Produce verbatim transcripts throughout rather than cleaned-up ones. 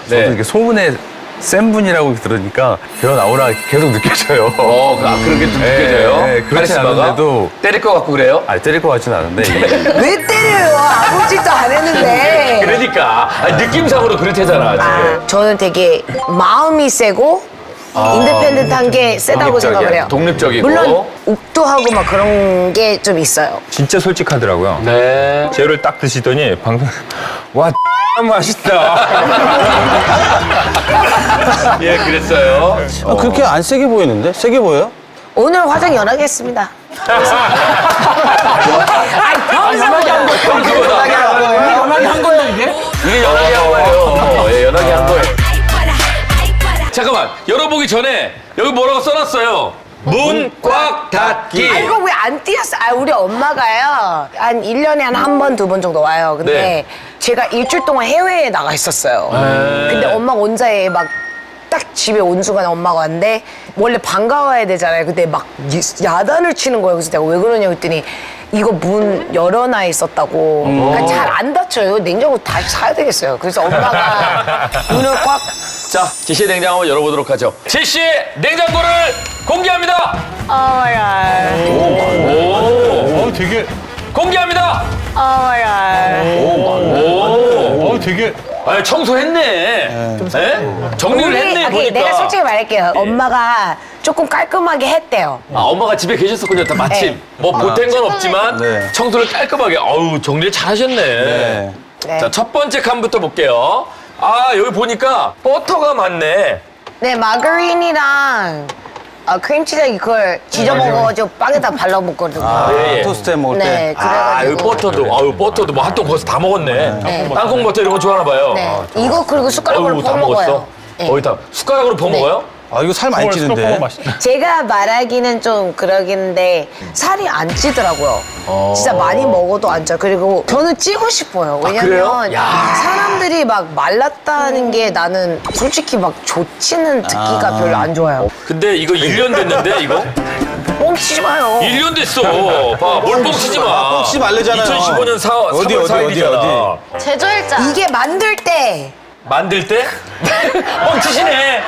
저도 네. 이렇게 소문에 센 분이라고 들으니까 배우 나오라 계속 느껴져요. 어, 아, 그렇게 좀 느껴져요? 네, 네, 그렇진 카리스마가? 않은데도 때릴 것 같고 그래요? 아니 때릴 것 같지는 않은데 이게 왜 때려요? 아무 짓도 안 했는데. 그러니까 아니, 느낌상으로 그렇대잖아 지금. 아, 저는 되게 마음이 세고 아, 인디펜던트한 게 세다고 독립적이야. 생각을 해요. 독립적이고. 물론 욱도하고 막 그런 게 좀 있어요. 진짜 솔직하더라고요. 네. 재료를 딱 드시더니 방송 와 맛있다. 예, 그랬어요. 아, 그렇게 안 세게 보이는데? 세게 보여요? 오늘 화장 연하게 했습니다. 아니, 평소 평소보다. 연하게 한 건데 이게? 이게 연하게 한 거예요. 예, 연하게 한 거예요. 잠깐만, 열어보기 전에 여기 뭐라고 써놨어요? 문 꽉 닫기. 아, 이거 왜 안 띄었어? 아, 우리 엄마가요. 한 일 년에 한 한 번, 두 번 정도 와요. 근데 네. 제가 일주일 동안 해외에 나가 있었어요. 네. 근데 엄마가 혼자에 막 딱 집에 온 순간에 엄마가 왔는데 원래 반가워야 되잖아요. 근데 막 야단을 치는 거예요. 그래서 내가 왜 그러냐고 했더니 이거 문 열어놔 있었다고. 그러니까 잘 안 닫혀요. 냉장고 다시 사야 되겠어요. 그래서 엄마가 문을 꽉. 자, 지시의 냉장고 한번 열어보도록 하죠. 지시의 냉장고를 공개합니다. Oh my god. 오, 어 되게 공개합니다. Oh my god. 오, 어 되게 아, 청소했네. 네? 정리를 우리- 했네, 오케이, 보니까. 내가 솔직히 말할게요. 엄마가 조금 깔끔하게 했대요. 아, 엄마가 집에 계셨었군요, 다 마침. 네. 뭐 보탠 건 없지만 네. 청소를 깔끔하게. 어우, 정리를 잘 하셨네. 네. 네. 자, 첫 번째 칸부터 볼게요. 아, 여기 보니까 버터가 많네. 네, 마가린이랑 어, 크림치즈 그걸 지져 먹어가지고 빵에다 발라 먹거든요. 아, 예, 예. 토스트에 먹을 네, 때. 아, 여기 그래가지고. 버터도, 아유, 버터도 뭐 한 통 거기서 다 먹었네. 네. 땅콩 버터 이런 거 좋아하나 봐요. 네, 이거 그리고 숟가락으로 어우, 다 퍼 먹었어? 먹어요. 네. 거의 다 숟가락으로 퍼 네. 먹어요? 아, 이거 살 많이 찌는데. 제가 말하기는 좀 그러긴데 살이 안 찌더라고요. 진짜 많이 먹어도 안 쪄요. 그리고 저는 찌고 싶어요. 아, 그래요? 왜냐면 야. 사람들이 막 말랐다는 게 나는 솔직히 막 좋지는 듣기가 아. 별로 안 좋아요. 근데 이거 일 년 됐는데, 이거? 뻥치지 마요. 일 년 됐어. 봐, 뭘 뻥치지 마. 뻥치지 말래잖아요. 이천십오 년 사, 어디, 삼월 어디, 사일이잖아. 어디, 제조일자. 이게 만들 때 만들 때? 뻥치시네.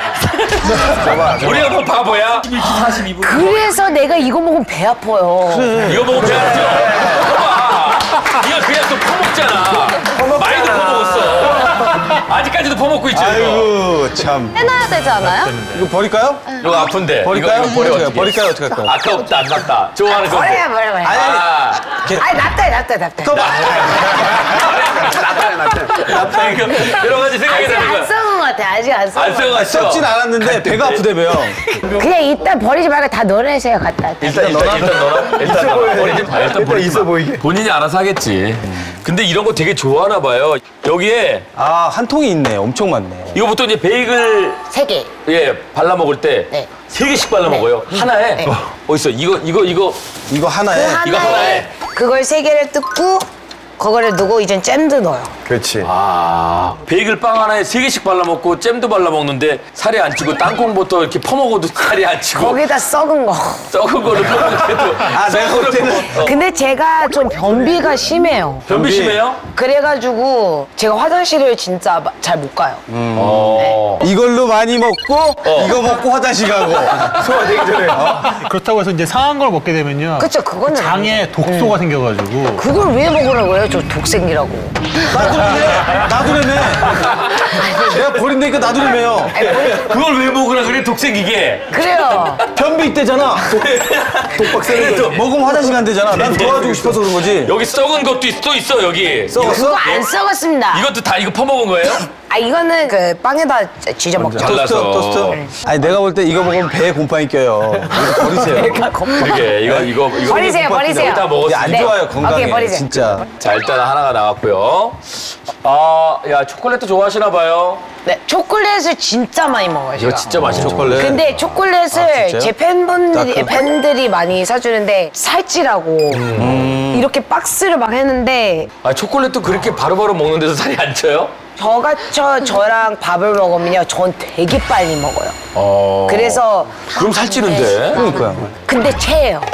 우리가 뭐 바보야? 그래서 내가 이거 먹으면 배 아파요. 이거 먹으면 배 아프죠? 봐봐. 이거 그냥 또 퍼먹잖아. 많이도 퍼먹었어. 아직까지도 퍼먹고 있죠, 이거. 아이고, 참. 해놔야 되지 않아요? 이거 버릴까요? 이거 아픈데. 버릴까요? 이거, 이거 버려, 어떻게. 버릴까요? 어떻게 할까요? 아깝다, 아깝다. 좋아하는 건데. 버려야 버려 버려. 아니, 아니. 아, 아니 낫다 낫다 낫다. 나 이거 여러 가지 생각이 아직 드는 안 거야. 써본 것 같아. 아직 안 써본 안 것 같아. 써갔어. 썩진 않았는데 배가 아프대며. 그냥 일단 버리지 말고 다 넣어내세요. 갖다. 일단, 일단, 일단 넣어놔. 일단 넣어놔. 버리지 마. 일단 버리지 마. 보이게. 본인이 알아서 하겠지. 근데 이런 거 되게 좋아하나 봐요. 여기에 아, 한 통이 있네. 엄청 많네. 이거 보통 이제 베이글 세 개. 예 발라 먹을 때 네. 세 개씩 발라 네. 먹어요. 하나에 네. 어 있어. 이거 이거 이거 이거 하나에. 이거 하나에. 그걸 세 개를 뜯고 그거를 넣고 이젠 잼도 넣어요. 그렇지. 아 베이글 빵 하나에 세 개씩 발라 먹고 잼도 발라 먹는데 살이 안 찌고 땅콩부터 이렇게 퍼먹어도 살이 안 찌고 거기다 썩은 거. 썩은 거를 퍼먹어도 아, 내가 볼 때는. 근데 제가 좀 변비가 심해요. 변비 심해요? 그래가지고 제가 화장실을 진짜 마- 잘 못 가요. 어. 이걸로 많이 먹고, 이거 먹고 화장실 가고. 소화되기 전에. 어? 그렇다고 해서 이제 상한 걸 먹게 되면요. 그쵸, 그거는 장에 독소가 생겨가지고. 그걸 왜 먹으라고요? 저 독생기라고. 놔두래매. 놔두래매. 내가 버린다니까 놔두래매요. 아니, 뭘- 그걸 왜 먹으라 그래 독생기게? 그래요. 변비 있대잖아. 독박세는 거. 먹으면 화장실 간대잖아. 난 도와주고 싶어서 그런 거지. 여기 썩은 것도 있, 또 있어 여기. 그거 썩었어? 안 썩었습니다. 이것도 다 이거 퍼먹은 거예요? 아 이거는 그 빵에다 지져 먹죠. 잘- 토스트, 잘라서. 토스트. 아니, 내가 볼 때 이거 먹으면 배에 곰팡이 껴요. 이거 버리세요. 그러게 이거 이거 이거 버리세요, 버리세요. 다 먹었어. 이게 안 네. 좋아요, 건강에. 오케이, 버리세요. 진짜. 자 일단 하나가 나왔고요. 아, 야 초콜릿도 좋아하시나 봐요. 네, 초콜릿을 진짜 많이 먹어요. 이거 제가. 진짜 맛있는 초콜릿. 근데 초콜릿을 아, 진짜요? 제 팬분들이 나 그- 팬들이 많이 사주는데 살찌라고 음. 이렇게 박스를 막 했는데 아 초콜릿도 그렇게 바로바로 먹는 데서 살이 안 쪄요? 저같이 저랑 밥을 먹으면요, 전 되게 빨리 먹어요. 어. 그래서 그럼 살찌는데. 그러니까요. 근데 체해요.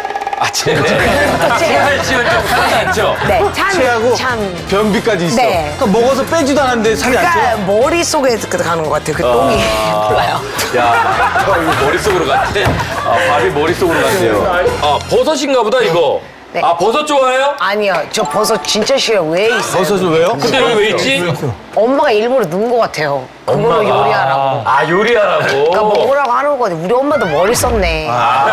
아, 체. 체할 씨는 좀 살지 않죠? 네, 참, 체하고 참. 변비까지 있어. 네. 그러니까 먹어서 빼지도 않았는데 살이 안 쪄. 그러니까 머릿속에 가는 것 같아요. 그 똥이. 몰라요. 야, 이거 머릿속으로 갔대. 아, 밥이 머릿속으로 갔대요. 아, 버섯인가 보다, 이거. 네. 아, 버섯 좋아해요? 아니요, 저 버섯 진짜 싫어요. 왜 있어요? 버섯을 왜요? 근데 여기 왜 있지? 엄마가 일부러 넣은 것 같아요. 그걸로 요리하라고. 아, 요리하라고. 그러니까 먹으라고 하는 거지. 우리 엄마도 머리 썼네.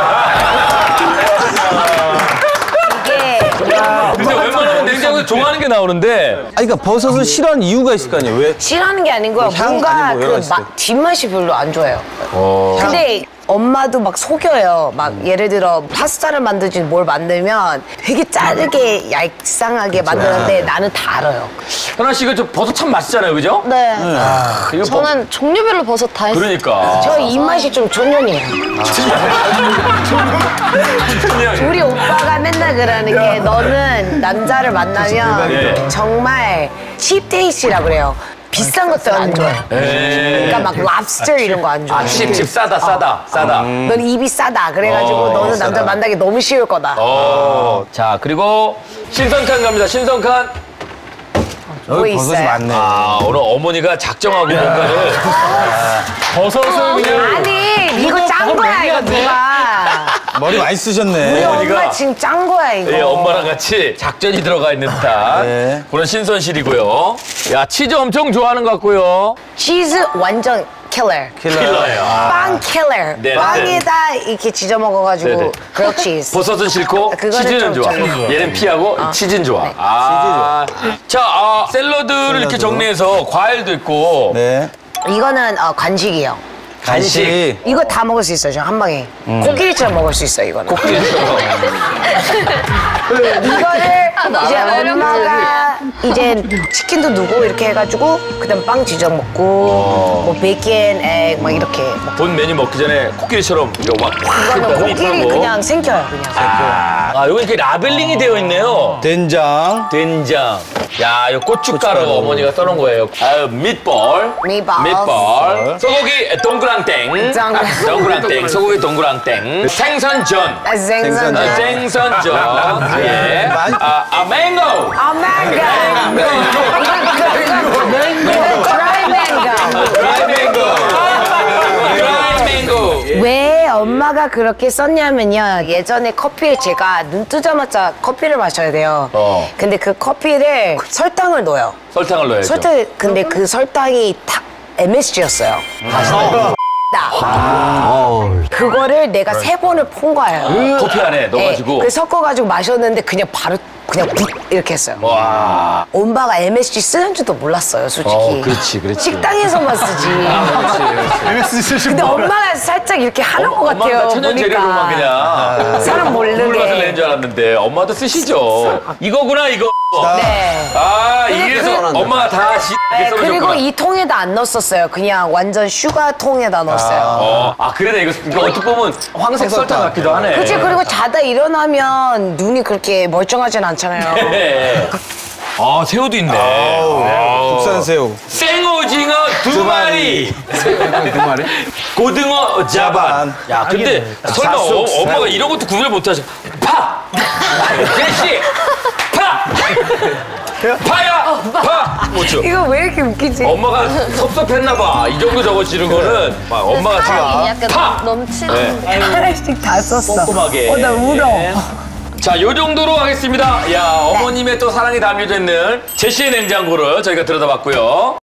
이게 근데 웬만하면 냉장고에 좋아하는 게 나오는데. 아니, 그러니까 버섯을 싫어하는 이유가 있을 거 아니에요? 왜? 싫어하는 게 아닌 거야. 향 뭔가 아니고 여러 그 가지 마- 있어요. 뒷맛이 별로 안 좋아요. 근데 엄마도 막 속여요. 막 예를 들어 파스타를 만들지 뭘 만들면 되게 짜르게 얄쌍하게 만드는데 나는 다 알아요. 현아 씨, 이거 저 버섯 참 맛있잖아요, 그죠? 네. 이거 저는 종류별로 버섯 다 했어요. 그러니까. 저 입맛이 좀 촌년이에요. 우리 오빠가 맨날 그러는 게 너는 남자를 만나면 예. 정말 칩데이시라고 그래요. 비싼 것들 안 좋아해. 그러니까 막 랍스터 이런 거 안 좋아해. 아, 칩, 칩 싸다, 싸다, 싸다. 넌 입이 싸다. 그래가지고 어, 너는 남자 만나기 너무 쉬울 거다. 어. 자, 그리고 신선칸 갑니다, 신선칸. 뭐 여기 버섯이 있어요? 많네. 아, 오늘 어머니가 작정하고 뭔가를. 버섯을 그냥 아니 이거 짠 거야 이거 누가. 머리 많이 우리 쓰셨네. 어머니가- 엄마 지금 짠 거야 이거. 예, 엄마랑 같이 작전이 들어가 있는 듯한 네. 그런 신선실이고요. 야, 치즈 엄청 좋아하는 것 같고요. 치즈 완전 킬러. 킬러예요. 빵 킬러. 네, 빵에다 이렇게 지져 네, 먹어가지고 네. 그릴 치즈. 버섯은 싫고 그거는 치즈는 좀 좋아. 별로. 얘는 피하고 치즈는 좋아. 네. 아, 자, 아, 샐러드를 이렇게 정리해서 과일도 있고 네. 이거는 어, 간식이요. 간식. 이거 다 먹을 수 있어요, 저 한 방에. 코끼리처럼 먹을 수 있어요, 이거는. 이거를 이제 엄마가 이제 치킨도 누고 이렇게 해가지고 그다음 빵 지져 먹고 뭐 베이컨, egg 막 이렇게 먹고. 본 메뉴 먹기 전에 코끼리처럼 이거 막 이거는 코끼리 힙하고. 그냥 생겨요, 그냥. 아, 아, 여기 이렇게 라벨링이 되어 있네요. 된장. 된장. 야, 이 고춧가루 어머니가 써놓은 거예요. 아유, 밑볼. 밑볼. 밑볼. 소고기 동그랑땡. 동그랑- 동그랑땡. 소고기 동그랑땡. 생선전. 아, 생선. 아, 생선전. 예. 아, 아, 맹고. 아, 망고. 이거 드라이 망고. 드라이 맹고. 드라이 맹고. 왜 엄마가 그렇게 썼냐면요. 예전에 커피에 제가 눈 뜨자마자 커피를 마셔야 돼요. 어. 근데 그 커피를 설탕을 넣어요. 설탕을 넣어야죠. 설탕, 근데 그 설탕이 다 엠에스지였어요. 그거를 내가 세 번을 폰 거예요. 커피 안에 넣어가지고. 네, 그 섞어가지고 마셨는데 그냥 바로 그냥 붓 이렇게 했어요. 와. 엄마가 엠에스지 쓰는 줄도 몰랐어요, 솔직히. 어, 그렇지, 그렇지. 식당에서만 쓰지. 엠에스지 쓰신 근데 거예요? 엄마가 살짝 이렇게 하는 것 엄마가 같아요. 천연 재료로만 그냥. 사람 모르게. 물 맛을 낸 줄 알았는데 엄마도 쓰시죠. 이거구나, 이거. 네. 아, 근데 이래서 그- 엄마가 다 시, 네, 그리고 써주셨구나. 이 통에다 안 넣었었어요. 그냥 완전 슈가 통에다 넣었어요. 어, 아, 그러네. 이거, 이거 어떻게 보면 황색 설탕 같기도 하네. 그치, 그리고 자다 일어나면 눈이 그렇게 멀쩡하진 않잖아요. 네. 아, 새우도 있네. 아, 국산 새우. 생오징어 두 마리. 두 마리? 고등어 자반. 야, 근데 설마 어, 엄마가 이런 것도 구별 못 하셔. 파! 제시! 파! 파야! 파! 뭐죠? 이거 왜 이렇게 웃기지? 엄마가 섭섭했나봐. 이 정도 적어지는 거는 막 엄마가 지금 약간 파! 넘치는. 하나씩 다 썼어. 꼼꼼하게. 어, 나 울어. 자, 요 정도로 하겠습니다. 야, 어머님의 또 사랑이 담겨져 있는 제시의 냉장고를 저희가 들여다봤고요.